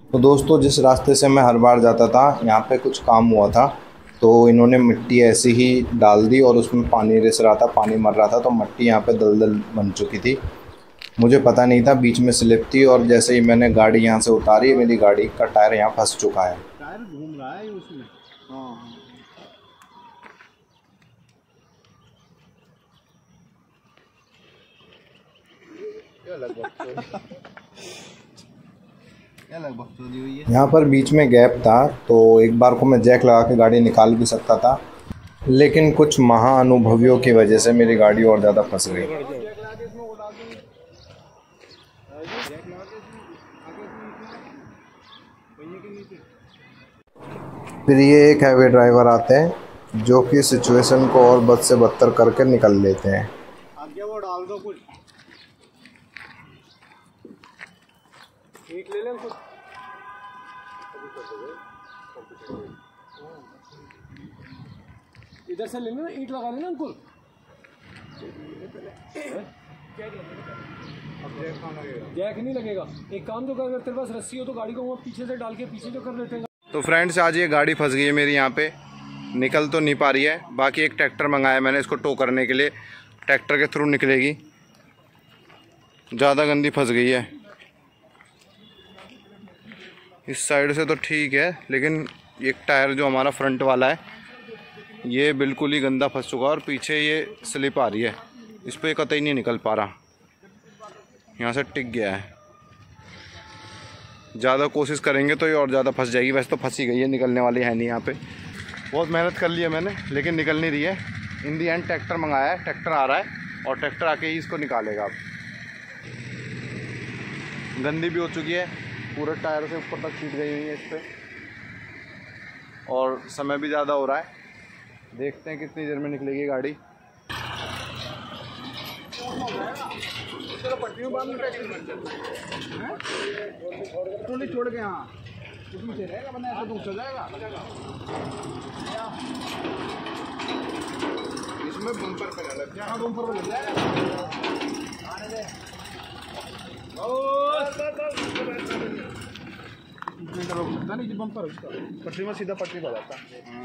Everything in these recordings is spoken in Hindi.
तो दोस्तों, जिस रास्ते से मैं हर बार जाता था, यहाँ पे कुछ काम हुआ था। तो इन्होंने मिट्टी ऐसी ही डाल दी और उसमें पानी रिस रहा था, पानी मर रहा था, तो मिट्टी यहाँ पे दलदल बन चुकी थी। मुझे पता नहीं था, बीच में स्लिप थी और जैसे ही मैंने गाड़ी यहाँ से उतारी, मेरी गाड़ी का टायर यहाँ फंस चुका है। टायर घूम रहा है उसमें। हाँ यहाँ पर बीच में गैप था, तो एक बार को मैं जैक लगा के गाड़ी निकाल भी सकता था, लेकिन कुछ महाअनुभवियों की वजह से मेरी गाड़ी और ज़्यादा फंस गई। फिर ये एक हैवी ड्राइवर आते हैं जो कि सिचुएशन को और बद से बदतर करके निकल लेते हैं। आगे वो डाल दो कुछ ईंट ले लें कुछ। इधर से ले लेना, ईंट लगा लेना अंकुल। जैक नहीं लगेगा। एक काम तो कर, अगर तेरे पास रस्सी हो तो गाड़ी को वो पीछे से डाल के पीछे जो कर देते हैं। तो फ्रेंड्स, आज ये गाड़ी फंस गई है मेरी, यहाँ पे निकल तो नहीं पा रही है। बाकी एक ट्रैक्टर मंगाया मैंने इसको टो करने के लिए, ट्रैक्टर के थ्रू निकलेगी। ज़्यादा गंदी फंस गई है। इस साइड से तो ठीक है, लेकिन एक टायर जो हमारा फ्रंट वाला है ये बिल्कुल ही गंदा फंस चुका है और पीछे ये स्लिप आ रही है, इस पर कतई नहीं निकल पा रहा, यहाँ से टिक गया है। ज़्यादा कोशिश करेंगे तो ये और ज़्यादा फंस जाएगी। वैसे तो फंसी गई है, निकलने वाली है नहीं। यहाँ पे बहुत मेहनत कर ली है मैंने, लेकिन निकल नहीं रही है। इन दी एंड ट्रैक्टर मंगाया है, ट्रैक्टर आ रहा है और ट्रैक्टर आके ही इसको निकालेगा। अब गंदी भी हो चुकी है, पूरे टायर से ऊपर तक छीट गई हुई है इस पर, और समय भी ज़्यादा हो रहा है। देखते हैं कितनी देर में निकलेगी गाड़ी। छोड़ के हाँ उसमें से रहेगा, वरना ऐसा तो चल जाएगा। इसमें बम्पर पे लग जाएगा, बम्पर पे लग जाएगा। नहीं बम्पर उसका पटरी में सीधा पटरी पर जाता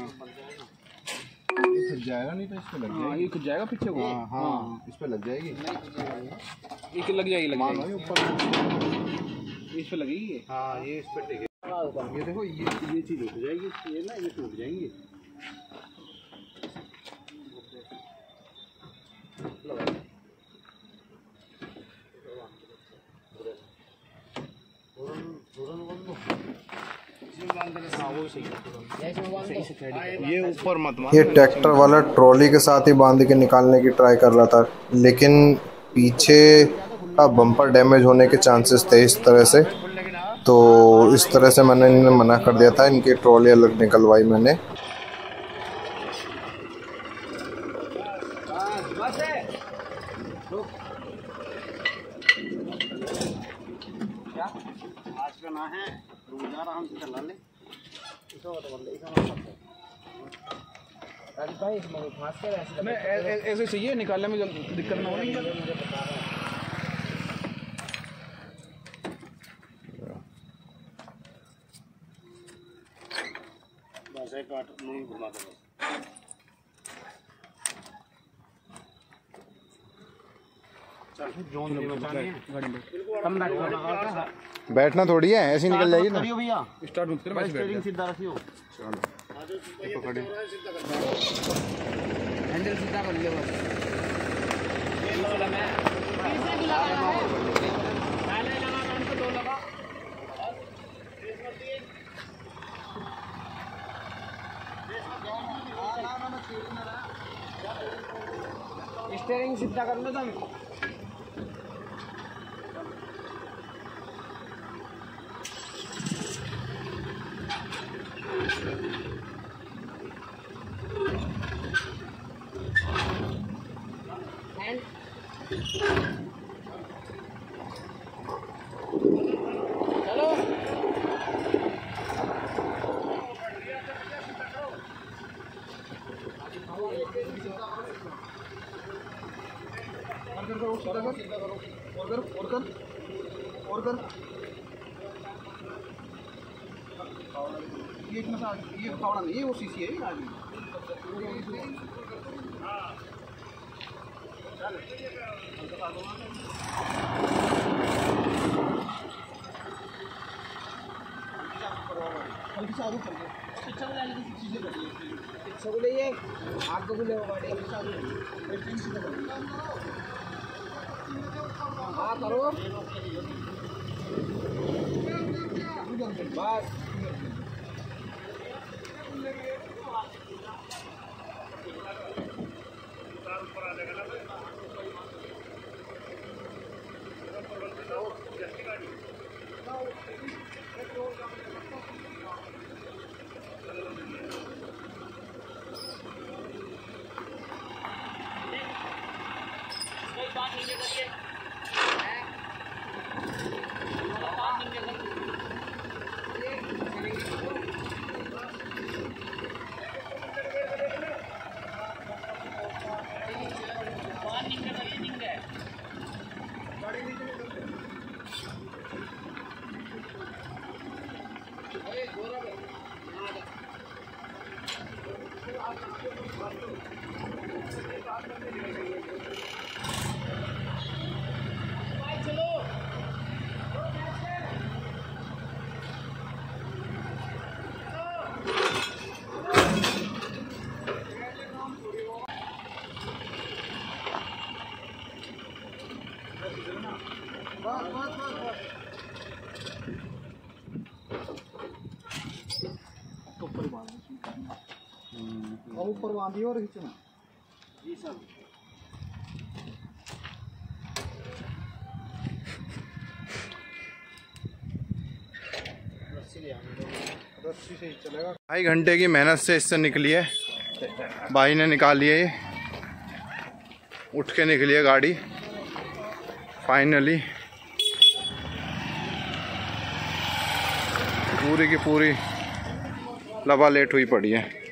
ये खुद जाएगा, नहीं तो इस पे लग जाएगा। ये खुद जाएगा पीछे को। हाँ इस पे लग जाएगी, ये लग जाएगी ऊपर इस पे लगेगी। हाँ ये इस पे टिके। ये देखो ये चीज उठ जाएगी, ये ना ये टूट जाएंगी। ये ऊपर मत मार। ये ट्रैक्टर वाला ट्रॉली के साथ ही बांध के निकालने की ट्राई कर रहा था, लेकिन पीछे का बम्पर डैमेज होने के चांसेस थे इस तरह से। तो इस तरह से मैंने इन्हें मना कर दिया था, इनकी ट्रॉली अलग निकलवाई मैंने। ऐसे चाहिए, निकालने में दिक्कत ना होगी। बैठना थोड़ी है, ऐसी निकल जाएगी ना। स्टार्ट मत करो, स्टीयरिंग सीधा रखियो। हैंडल सीधा कर ले बस। स्टीयरिंग सीधा कर लो तुम। ये इतना सा ये फावड़ा नहीं है, वो सीसी है आज। हाँ करो बस। ऊपर बांधी और खींचना ये सब। रस्सी से ही चलेगा। 2.5 घंटे की मेहनत से इससे निकली है, भाई ने निकाली है, ये उठ के निकली है गाड़ी फाइनली। पूरी की पूरी लबालेट हुई पड़ी है।